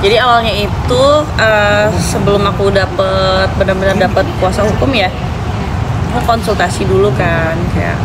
Jadi awalnya itu sebelum aku benar-benar dapet kuasa hukum ya, aku konsultasi dulu kan, kayak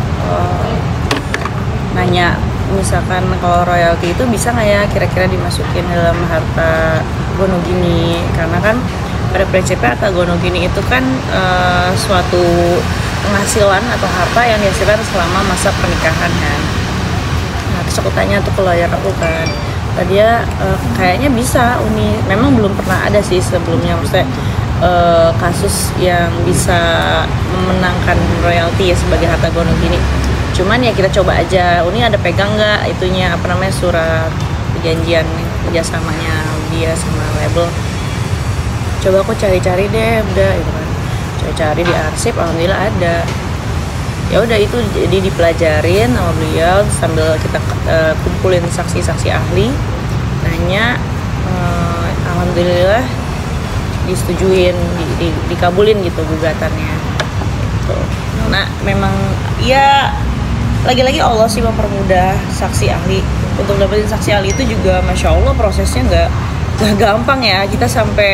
nanya misalkan kalau royalti itu bisa nggak ya kira-kira dimasukin dalam harta gonogini, karena kan pada prinsipnya harta gonogini itu kan suatu penghasilan atau harta yang dihasilkan selama masa pernikahan kan. Nah terus aku tanya tuh ke lawyer aku kan, dia kayaknya bisa Uni, memang belum pernah ada sih sebelumnya maksudnya kasus yang bisa memenangkan royalti ya sebagai harta gonogini. Cuman ya kita coba aja, Uni ada pegang nggak itunya apa namanya surat perjanjian kerjasamanya dia sama label. Coba aku cari-cari deh, udah gitu kan, cari di arsip, alhamdulillah ada. Ya udah itu jadi dipelajarin sama beliau sambil kita kumpulin saksi-saksi ahli, nanya, alhamdulillah disetujuin, dikabulin gitu gugatannya gitu. Nah memang ya lagi-lagi Allah sih mempermudah saksi ahli. Untuk dapetin saksi ahli itu juga masya Allah prosesnya nggak gampang ya. Kita sampai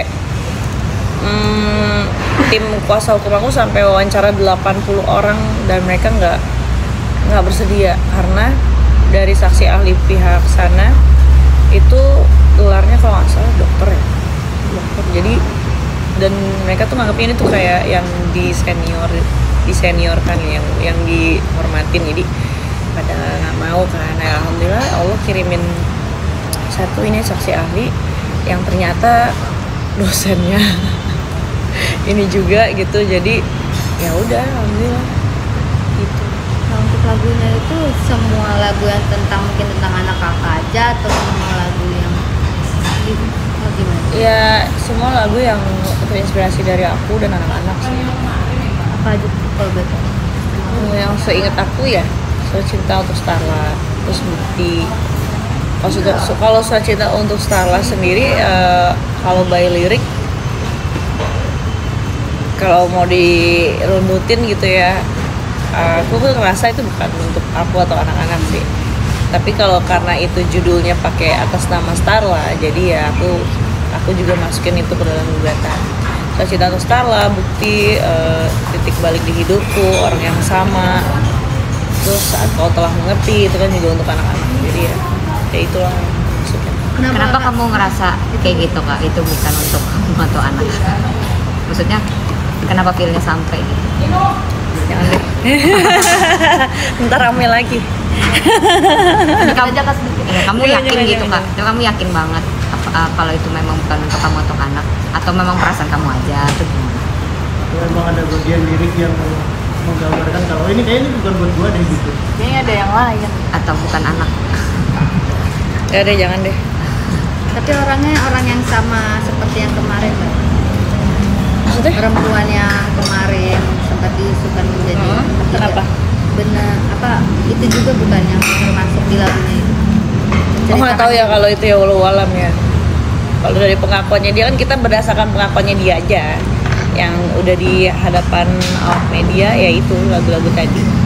tim kuasa hukum aku sampai wawancara 80 orang dan mereka nggak bersedia karena dari saksi ahli pihak sana itu gelarnya kalau nggak salah dokter ya, dokter. Jadi dan mereka tuh nganggapnya ini tuh kayak yang diseniorkan yang dihormatin, jadi pada nggak mau kan. Nah, alhamdulillah Allah kirimin satu ini saksi ahli yang ternyata dosennya ini juga gitu, jadi ya udah alhamdulillah gitu. Nah untuk lagunya itu semua lagu yang mungkin tentang anak kakak aja atau semua lagu yang gimana? Ya semua lagu yang terinspirasi dari aku dan anak-anak sih. Apa aja kalau betul? Yang seingat aku ya Surat Cinta untuk Starla, terus Bukti. Kalau Surat Cinta untuk Starla sendiri kalau by lirik, kalau mau dirunutin gitu ya, aku tuh ngerasa itu bukan untuk aku atau anak-anak sih. Tapi kalau karena itu judulnya pakai atas nama Starla, jadi ya aku juga masukin itu ke dalam gugatan. Surat Cinta untuk Starla, Bukti, Titik Balik di Hidupku, Orang yang Sama, terus Saat Kau Telah Mengerti, itu kan juga untuk anak-anak. Jadi ya itulah maksudnya. Kenapa kamu ngerasa kayak gitu Kak? Itu bukan untuk kamu atau anak? Maksudnya kenapa feelnya sampai gitu? Jangan deh. Ntar rame lagi. Kamu yakin gitu Kak? Kamu yakin banget kalau itu memang bukan untuk kamu atau anak, atau memang perasaan kamu aja atau gimana? Memang ada bagian lirik yang menggambarkan kalau ini kayaknya bukan buat gua deh gitu. Kayaknya ada yang lain. Atau bukan anak? Ya deh, jangan deh. Tapi orangnya orang yang sama seperti yang kemarin Mbak. Maksudnya? Perempuan yang kemarin sempat diisukan menjadi kenapa? Benar apa itu juga bukan yang termasuk di lagunya itu? Oh nggak tahu ya kalau itu ya walau alam ya. Kalau dari pengakuannya dia kan kita berdasarkan pengakuannya dia aja yang udah di hadapan awak media, ya itu lagu-lagu tadi.